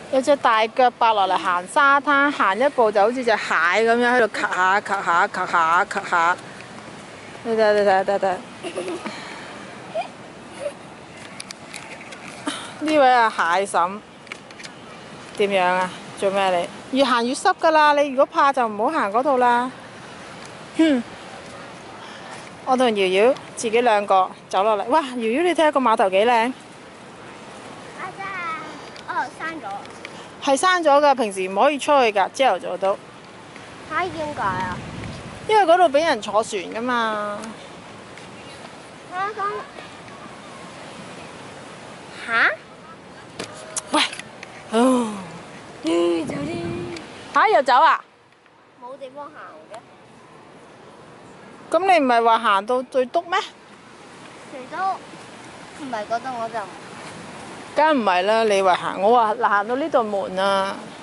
有隻大腳白落嚟行沙灘，行一步就好似隻蟹咁樣喺度咔下咔下咔下咔下。你睇。呢位係蟹嬸，點樣啊？做咩你？越行越濕㗎啦！你如果怕就唔好行嗰度啦。我同瑤瑤自己兩個走落嚟。哇！瑤瑤你睇下個碼頭幾靚。 閂咗。 係閂咗㗎，平時唔可以出去㗎，朝頭早都。 點解啊？ 因為嗰度俾人坐船㗎嘛。喂！哦。 走啲。 又走啊？ 冇地方行嘅。 咁你唔係話行到最篤咩？ 最篤唔係嗰度我就。 梗唔係啦，你話行，我話行到呢度門啊。